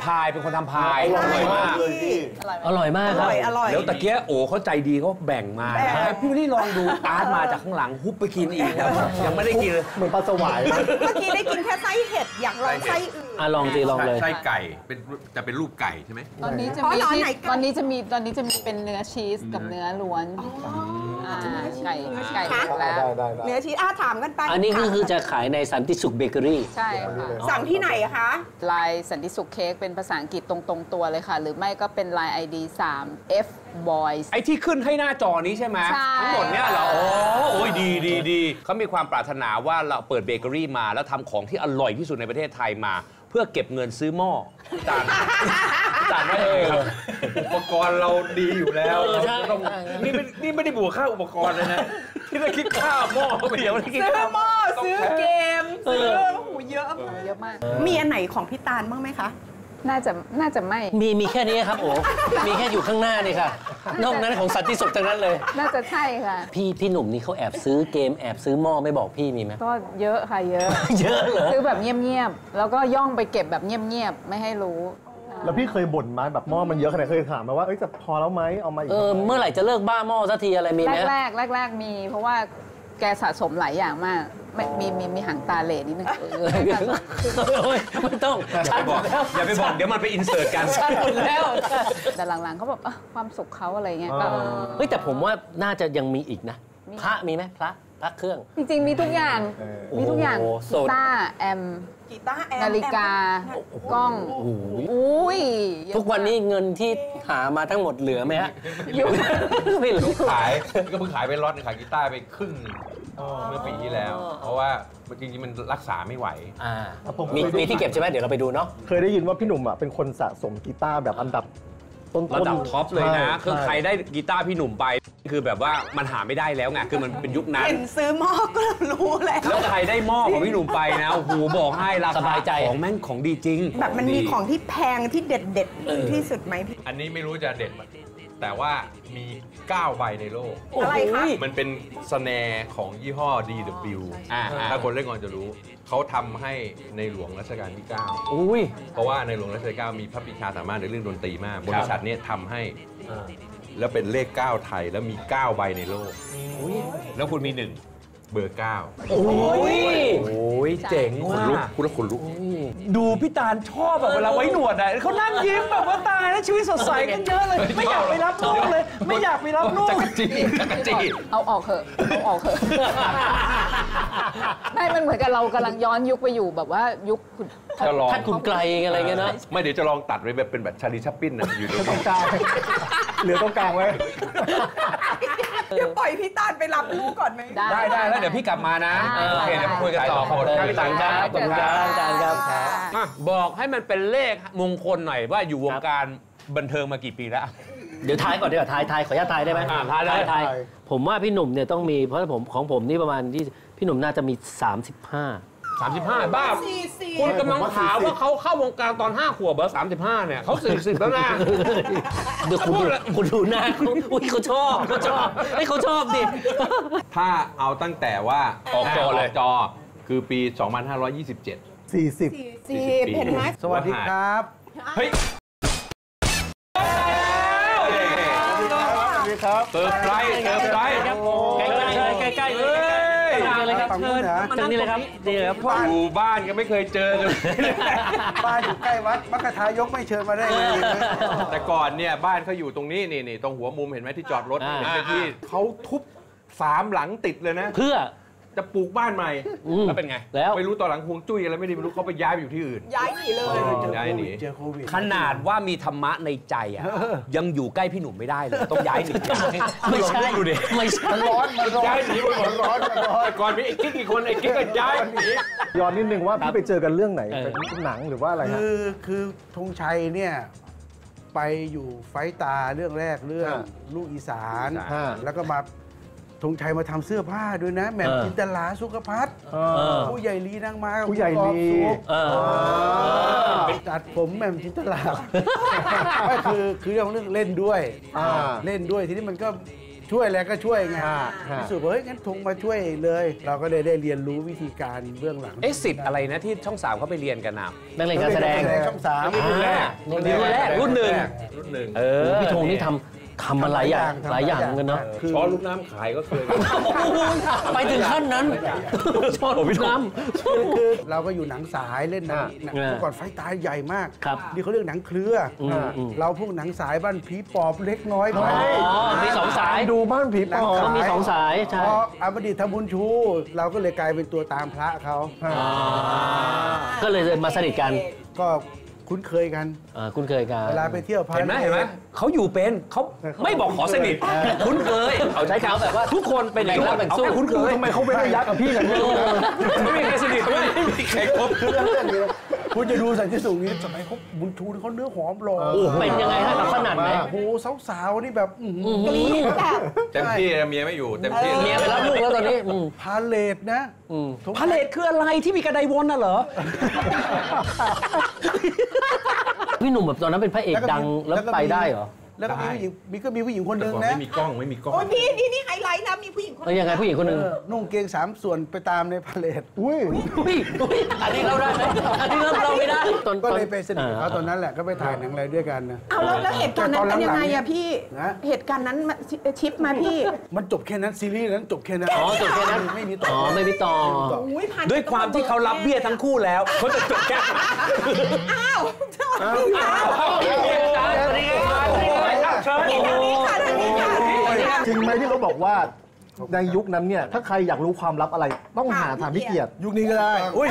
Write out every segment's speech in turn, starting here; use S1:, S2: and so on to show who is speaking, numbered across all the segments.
S1: ายเป็นคนทำพายอร่อยมาก
S2: อร่อยมากครับ
S1: แล้วตะเกียโอ้เขาใจดีเขาแบ่งมาพี่วิลลี่ลองดูอาร์ตมาจากข้างหลังฮุบไปกินอีกครับยังไม่ได้กินเลย
S3: เหมือนปลาสวาย
S4: เมื่อกี้ได้กินแค่ไส้เห็ดอยากลองไส้อื่น
S2: ลองสิลองเลย
S1: ไส้ไก่จะเป็นรูปไก่ใช่ไหม
S5: ตอนนี้จะมีตอนนี้จะมีเป็นเนื้อชีสกับเนื้อล้วนไก่แล้ว
S4: เนื้อชีสถามกันไป
S2: อันนี้คือจะขายในสันติสุขเบเกอรี่
S5: ใช่ค่ะ
S4: สั่งที่ไหนคะ
S5: ลายสันติสุขเค้กเป็นภาษาอังกฤษตรงตัวเลยค่ะหรือไม่ก็เป็นลาย ID 3 F Boys
S1: ไอ้ที่ขึ้นให้หน้าจอนี้ใช่ไหมทั้งหมดเนี่ยเหรอโอ้ยดีเขามีความปรารถนาว่าเราเปิดเบเกอรี่มาแล้วทำของที่อร่อยที่สุดในประเทศไทยมาเพื่อเก็บเงินซื้อหม้อจานไม่ครับอุปกรณ์เราดีอยู่แล้วนี่ไม่ได้บวกค่าอุปกรณ์เลยนะที่เราคิดค่าหม้อเดี๋ยว
S4: ซื้อหม้อซื้อเกมซื้อหูเยอะ
S5: มาก
S4: มีอันไหนของพี่ตาลบ้างไหมคะ
S5: น่าจะไม่
S2: มีแค่นี้ครับโอ้มีแค่อยู่ข้างหน้านี่ค่ะนอกนั้นของสันติสุขทั้งนั้นเลย
S5: น่าจะใช่ค่ะ
S2: พี่หนุ่มนี่เขาแอบซื้อเกมแอบซื้อหม้อไม่บอกพี่มีไหม
S5: ก็เยอะค่ะเยอะ
S2: เหรอ
S5: ซื้อแบบเงียบๆแล้วก็ย่องไปเก็บแบบเงียบๆไม่ให้รู้
S3: แล้วพี่เคยบ่นไหมแบบหม้อมันเยอะขนาดเคยถามไหมว่าจะพอแล้วไหมเอามาอีก
S2: เมื่อไหร่จะเลิกบ้าหม้อสักทีอะไรมีไหม
S5: แรกมีเพราะว่าแกสะสมหลายอย่างมากมีหางตาเหล่นิดนึง
S2: ไม่ต้อง
S1: อย่าไปบอกเดี๋ยวมันไปอินเสิร์ตกัน
S2: ชัดหมดแล้ว
S5: แต่หลังๆเขาแบบความสุขเขาอะไรเงี้ย
S2: ก็แต่ผมว่าน่าจะยังมีอีกนะพระมีไหมพระเครื่อง
S5: จริงๆมีทุกอย่างกีตาร์แอมนาฬิกากล้องอุ้ย
S2: ทุกวันนี้เงินที่หามาทั้งหมดเหลือไหมฮะ
S1: ไม่เหลือขายก็เพิ่งขายไปล็อตขายกีตาร์ไปครึ่งเมื่อปีที่แล้วเพราะว่าจริงๆมันรักษาไม่ไหว
S2: มีที่เก็บใช่ไหมเดี๋ยวเราไปดูเนาะ
S3: เคยได้ยินว่าพี่หนุ่มเป็นคนสะสมกีตาร์แบบอันดับต้น
S1: ระดับท็อปเลยนะคือใครได้กีตาร์พี่หนุ่มไปคือแบบว่ามันหาไม่ได้แล้วไงคือมันเป็นยุคนั้น
S4: เห็นซื้อหม้อก็รู้
S1: แล้วใครได้หม้อของพี่หนุ่มไปนะโอ้โหบอกให้ราคาของแม่งของดีจริง
S4: แบบมันมีของที่แพงที่เด็ดที่สุดไหมพี่
S1: อันนี้ไม่รู้จะเด็ดแต่ว่ามี9ใบในโลก
S4: อะไรคะ
S1: มันเป็นสแนร์ของยี่ห้อ DW ถ้าคนเล่นกลองจะรู้เขาทำให้ในหลวงรัชกาลที่9เพราะว่าในหลวงรัชกาลที่9มีพระปรีชาสามารถในเรื่องดนตรีมากบริษัทนี้ทำให้แล้วเป็นเลข9ไทยแล้วมี9ใบในโลกแล้วคุณมี1เบอร์9โอ้ยเจ๋งว่ะคุณละคนลุกดูพี่ตาลชอบแบบเวลาไว้หนวดอ่ะเขานั่งยิ้มแบบว่าตายแล้วชีวิตสดใสกันเยอะเลยไม่อยากไปรับลูกเลยไม่อยากไปรับลูกจักรจี
S5: เอาออกเถอะไม่มันเหมือนกับเรากำลังย้อนยุคไปอยู่แบบว่ายุค
S2: ท่านขุนไกลอะไรเงี้ยนะ
S1: ไม่เดี๋ยวจะลองตัดไปแบบเป็นแบบชาลีชัปปินนะอยู่ตรง
S3: กลางเหลือตรงกลางไว้
S4: เดี๋ยวปล่อยพี่ตาลไปรับลูกก่อนไหม
S1: ได้แล้วเดี๋ยวพี่กลับมานะโอเคเดี๋ยวคุยกันต่อขอบคุณพี่ตาลครับ
S2: ขอบคุณครับอาจารย์ครับ
S1: บอกให้มันเป็นเลขมงคลหน่อยว่าอยู่วงการบันเทิงมากี่ปีแล้ว
S2: เดี๋ยวทายก่อนเดี๋ยวทายขออนุญาตทายได้ไหมทายผมว่าพี่หนุ่มเนี่ยต้องมีเพราะของผมนี่ประมาณที่พี่หนุ่มน่าจะมี35บ้า
S1: คุณกำลังถามว่าเขาเข้าวงการตอน5 ขวบเบอร์35เนี่ยเขา40แล้วนะ
S2: เดี๋ยวคุณดูหน้าเขาชอบให้เขาชอบดิ
S1: ถ้าเอาตั้งแต่ว่าออกจอคือปี 2527
S4: 40เห็นไหม
S3: สวัสดีครับ
S1: เฮ้ยเติร์ฟไลท์
S2: ใกล้เลยครับเชิญมานี่เลยครับดีเลยครับ
S1: อยู่บ้านก็ไม่เคยเจอกัน
S3: บ้านอยู่ใกล้วัดมัคคทายกไม่เชิญมาได้เลย
S1: แต่ก่อนเนี่ยบ้านเขาอยู่ตรงนี้นี่ตรงหัวมุมเห็นไหมที่จอดรถเป็นที่เขาทุบ3 หลังติดเลยนะ
S2: เพื่อ
S1: จะปลูกบ้านใหม่แล้วเป็นไงแล้วไม่รู้ตอนหลังฮวงจุ้ยอะไรไม่รู้เขาไปย้ายไปอยู่ที่อื่น
S4: ย้ายหนีเลย
S1: ย้ายหนีขนาดว่ามีธรรมะในใจอ่ะยังอยู่ใกล้พี่หนุ่มไม่ได้เลยต้องย้ายหนี
S2: ไม่ใช่
S1: ดูดิ
S3: ไม่ใช่มันร้อน
S1: ย้ายหนีมันร้อนก่อนมีไอ้กิ๊กอีกคนไอ้กิ๊กก็ย้ายหนี
S3: ย้อนนิดนึงว่าพี่ไปเจอกันเรื่องไหนเป็นหนังหรือว่าอะไรฮะ
S6: คือธงชัยเนี่ยไปอยู่ไฟตาเรื่องแรกเรื่องลูกอีสานแล้วก็มาธงชัยมาทำเสื้อผ้าด้วยนะแหม่มจินตลาสุขภัทรผู้ใหญ่ลีนางมา
S3: ผู้ใหญ่ลี
S6: ตัดผมแหม่มจินตลาก็คือเรื่องเล่นด้วยทีนี้มันก็ช่วยอะไรก็ช่วยไงพิสูจน์ว่าเฮ้ยงั้นทงมาช่วยเลย เราก็เลยได้เรียนรู้วิธีการเบื้องหลัง
S7: สิทธิ์อะไรนะที่ช่อง 3เขาไปเรียนกันนะ
S2: นักเรียนการแสดง
S6: ช่อง 3
S7: รุ่นแรกรุ่นหนึ่ง
S2: พี่ธงนี่ทำมาหลายอย่างกันเนาะ
S1: ช้อนลูกน้ำขายก็เคย
S2: ไปถึงขั้นนั้นช้อนลูกน้ำ
S6: คือเราก็อยู่หนังสายเล่นหนังเมื่อก่อนไฟตาใหญ่มากนี่เขาเรียกหนังเครือเราพวกหนังสายบ้านผีปอบเล็กน้อยไป
S2: มี2 สาย
S3: ดูบ้านผีปอบ
S2: เขามี2 สายใช่
S6: พออมดีทบุญชูเราก็เลยกลายเป็นตัวตามพระเขา
S2: ก็เลยมาสนิทกัน
S6: ก็คุ้นเคยกัน
S2: คุ้นเคยกัน
S6: เวลาไปเที่ยว
S7: เห็นไหมเขาอยู่เป็นเขาไม่บอกขอสนิทคุ้นเคย
S2: เขาใช้เขาแบบว่า
S7: ทุกคนเป็นอย่างนั้น
S2: เป็นสู้
S7: คุ้นเคย
S3: ทำไมเขาไม่ได้ยักกับพี่กัน
S7: ไม่มีใครสนิทด้วยไม่มีใครคบ
S6: คุณจะดูสันติสุขนี้สมัยเขาบุญชูเขาเนื้อหอมหล่อ
S2: เป็นยังไงฮะขนาดไหน
S6: โอ้สาวๆนี่แบบ
S1: เต็มที่เมียไม่อยู่เต็มที่
S2: เมียไปรับลูกแล้วตอนนี้
S6: พาเลทนะ
S7: พาเลทคืออะไรที่มีกระไดวนน่ะเหรอ
S2: พี่หนุ่มแบบตอนนั้นเป็นพระเอกดังแล้วไปได้เหรอ
S6: แล้วก็มีผู้หญิงคนหนึ่งนะ
S1: ไม่มีกล้อง
S4: โอ้ยพี่นี่ไฮไลท์นะมีผู้หญิงคนนึง
S2: ยังไงผู้หญิงคนนึง
S6: นุ่งเกง3 ส่วนไปตามในพาเลท
S2: อุ้ยอันนี้เราได้ไหมอันนี้เราไม่ได้
S6: ก็เลยไปสนิทเขาตอนนั้นแหละก็ไปถ่ายหนังอะไรด้วยกันนะ
S4: เอาแล้วเหตุการณ์นั้นเป็นยังไงอะพี่เหตุการณ์นั้นชิปมาพี่
S6: มันจบแค่นั้นซีรีส์นั้นจบแค่นั้น
S2: จบแค่นั้น
S6: ไม่มีต่อ
S2: ไม่มีต่อ
S7: ด้วยความที่เขารับเบี้ยทั้งคู่แล้วเขาจะจบแค่
S4: อ้าว
S3: จริงไหมที่เขาบอกว่าในยุคนั้นเนี่ยถ้าใครอยากรู้ความลับอะไรต้องหาถามพี่เกียรติ
S6: ยุคนี้ก็ได้
S7: อุ้ย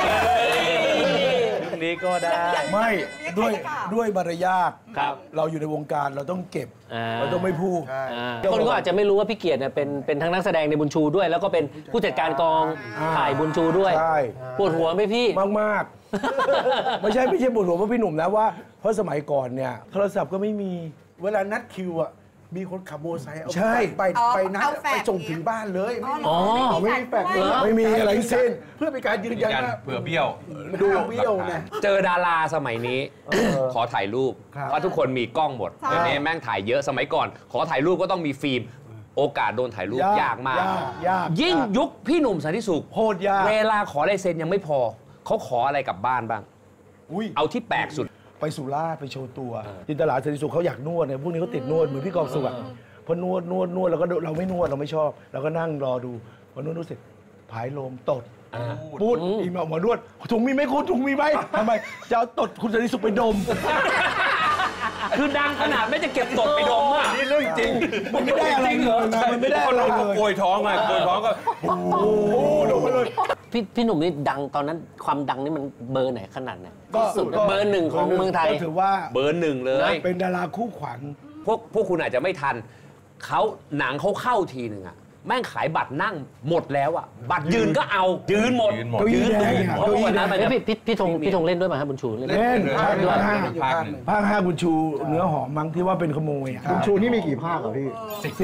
S7: ยุคนี้ก็ได้
S6: ไม่ด้วยมารยาทเราอยู่ในวงการเราต้องเก็บเราต้องไม่พูด
S2: คนก็อาจจะไม่รู้ว่าพี่เกียรติเนี่ยเป็นทั้งนักแสดงในบุญชูด้วยแล้วก็เป็นผู้จัดการกองถ่ายบุญชูด้วยปวดหัวไหมพี่
S6: มากๆไม่ใช่ปวดหัวเพราะพี่หนุ่มนะว่าเพราะสมัยก่อนเนี่ยโทรศัพท์ก็ไม่มีเวลานัดคิวอ่ะมีคนขับมอเตอร์ไซค์ใช่ไปนัดไปส่งถึงบ้านเลยไม่มีแปลกเลยไม่มีอะไรทั้งสิ้นเพื่อเป็นการยืนยันว่า
S1: เผื่อเบี้ยว
S6: ดูเบี้ยวไง
S7: เจอดาราสมัยนี้ขอถ่ายรูปเพราะทุกคนมีกล้องหมดเดี๋ยวนี้แม่งถ่ายเยอะสมัยก่อนขอถ่ายรูปก็ต้องมีฟิล์มโอกาสโดนถ่ายรูปยากมากยิ่งยุคพี่หนุ่มสันติสุข
S6: โคตรยาก
S7: เวลาขอลายเซ็นยังไม่พอเขาขออะไรกลับบ้านบ้างเอาที่แปลกสุด
S6: ไปสุราษฎร์ไปโชว์ตัวจินตลาสันติสุขเขาอยากนวดเนี่ยพวกนี้เขาติดนวดเหมือนพี่กองสุขพอนวดแล้วก็เราไม่นวดเราไม่ชอบเราก็นั่งรอดูพอนวดเสร็จผายลมตดพูดอีเมลมานวดถุงมีไหมคุณถุงมีไหมทำไมจะเอาตดคุณสันติสุขไปดม
S7: คือดังขนาดไม่จะเก็บตดไปดมอ่ะ
S1: นี่เรื่องจริง
S6: มันไม่ได้อะไรเลยมันไม่ได้อะไรเลย
S1: โกยท้องก็โอ้โห
S6: ลงมาเลย
S2: พี่หนุ่มนี่ดังตอนนั้นความดังนี่มันเบอร์ไหนขนาดไหนสุดเบอร์ 1ของเมืองไทย
S6: ก็ถือว่า
S7: เบอร์ 1เลย
S6: เป็นดาราคู่ขวัญ
S7: พวกคุณอาจจะไม่ทันเขาหนังเขาเข้าทีหนึ่งอะแม่งขายบัตรนั่งหมดแล้วอะบัตรยืนก็เอายืนหมด
S6: ยืน
S2: เพราะวันนั้นพี่ธงเล่นด้วยไหมครับบุญชู
S6: เล่นภาค 5บุญชูเนื้อหอมมั้งที่ว่าเป็นขโมย
S3: บุญชูนี่มีกี่ภาคเหรอพี่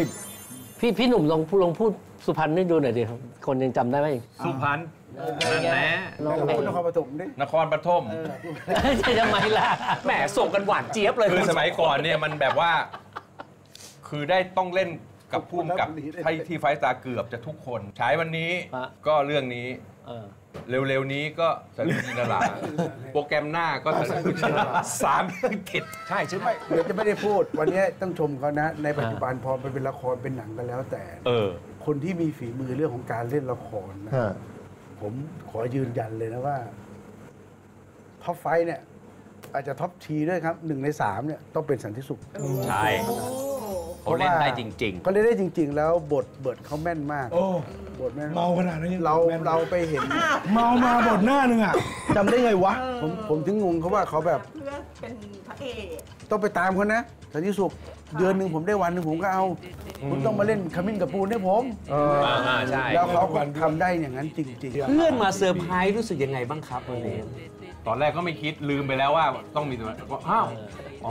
S2: 10พี่หนุ่มลองพูดสุพรรณให้ดูหน่อยดิครับคนยังจำได้ไหม
S1: สุพรรณนั่นแหละ
S6: นครปฐมดิ
S1: นครปฐม
S2: จะทำไมล่ะ
S7: แหมส่งกันหวานเจี๊ยบเลย
S1: คือสมัยก่อนเนี่ยมันแบบว่าคือได้ต้องเล่นกับพุ่มกับที่ไฟตาเกือบจะทุกคนฉายวันนี้ก็เรื่องนี้เร็วๆนี้ก็สรุปจินตลาโปรแกรมหน้าก็สรุปจินตลา3เรื่องกิจ
S6: ใช่ใช่ไหมเดี๋ยวจะไม่ได้พูดวันนี้ต้องชมเขานะในปัจจุบันพอเป็นละครเป็นหนังกันแล้วแต่คนที่มีฝีมือเรื่องของการเล่นละครนะผมขอยืนยันเลยนะว่าท็อปไฟเนี่ยอาจจะท็อปทีด้วยครับ1 ใน 3เนี่ยต้องเป็นสันติสุข
S7: ใช่เขาเล่นได้จริงๆ
S6: เขาเล่นได้จริงๆแล้วบทเขาแม่นมากบทแม่นเมาขนาดนี้เราไปเห็นเมามาบทหน้านึงอ่ะจำได้ไงวะผมถึงงงเขาว่าเขาแบบ
S4: เพื่อเป็นพระเอก
S6: ต้องไปตามเขานะสันติสุขเดือนหนึ่งผมได้วันหนึ่งผมก็เอาคุณต้องมาเล่นขมิ้นกับปูนให้ผม
S7: ใช่
S6: แล้วเขาทำได้อย่างนั้นจริงๆ
S7: เพื่อนมาเซอร์ไพรส์รู้สึกยังไงบ้างครับวันนี้
S1: ตอนแรกก็ไม่คิดลืมไปแล้วว่าต้องมีตัวอ้าว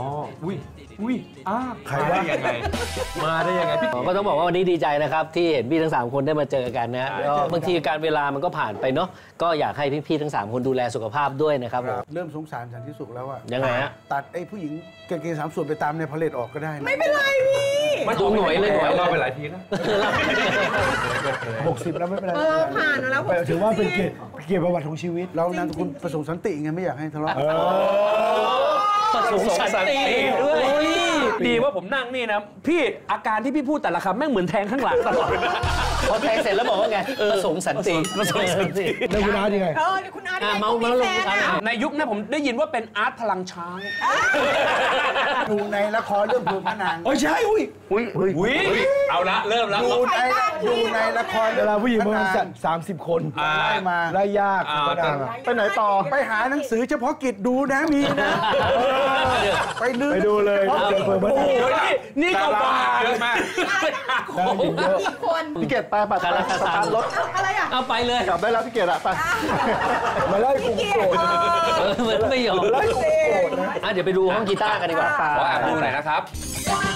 S1: ใครได้ยังไงมาได้ยังไงพี่
S2: ก็ต้องบอกว่าวันนี้ดีใจนะครับที่เห็นพี่ทั้ง3คนได้มาเจอกันนะบางทีการเวลามันก็ผ่านไปเนาะก็อยากให้พี่ทั้ง3คนดูแลสุขภาพด้วยนะครับ
S6: เริ่มสงสารสันติสุขแล้วอะ
S2: ยังไงฮะ
S6: ตัดไอ้ผู้หญิงกางเกง3 ส่วนไปตามในพาเลทออกก็ได้
S4: ไม่เป็นไรพี่
S2: มันออกหน่วยเลยหน่วย
S1: เราไปหลายทีแล้ว
S6: 60 แล้วไม่เป็นไร
S4: ผ่านมาแล้ว
S6: ถือว่าเป็นเกียรติประวัติของชีวิต เรานามสกุลประสงค์สันติไงไม่อยากให้ทะเลาะ
S2: ประสงค์สันติด้วย
S7: ดีว่าผมนั่งนี่นะพี่อาการที่พี่พูดแต่ละคำแม่งเหมือนแทงข้างหลังตลอด
S2: พอแทงเสร็จแล้วบอกว่าไงประสงค์สันติประสงค์สันติ
S6: แล้วคุณอาร์ตยังไง
S4: คุณอาร์ต
S2: เมาลงกัน
S7: ในยุคนั้นผมได้ยินว่าเป็นอาร์ตพลังช้าง
S6: ดูในละครเรื่องเผือกพระนางโอ้ใช่อุ้ย
S7: เอาละเริ่มแล้ว
S6: ดูในละครเวลาผู้หญิงประมาณ30 คนไล่มาไล่ยากพระนางไปไหนต่อไปหาหนังสือเฉพาะกิจดูนะมีนะไปดูเลยเจอเผือกพระนาง
S7: นี่ก็บ้า
S1: เยอะมาก
S4: กี่คน
S3: พี่เกดไปสตาร์ทรถ
S4: อะไรอ่ะ
S2: เอาไปเลย
S3: กลับได้แล้วพี่เกดอะไป
S6: มาไล่กลุ่มโกรธ
S2: เหมือนไม่ยอม
S6: ไล่กลุ่มโกรธนะ
S2: เดี๋ยวไปดูห้องกีตาร์กันดีกว่า
S7: ขอแอบดูหน่อยนะครับ
S4: ว้า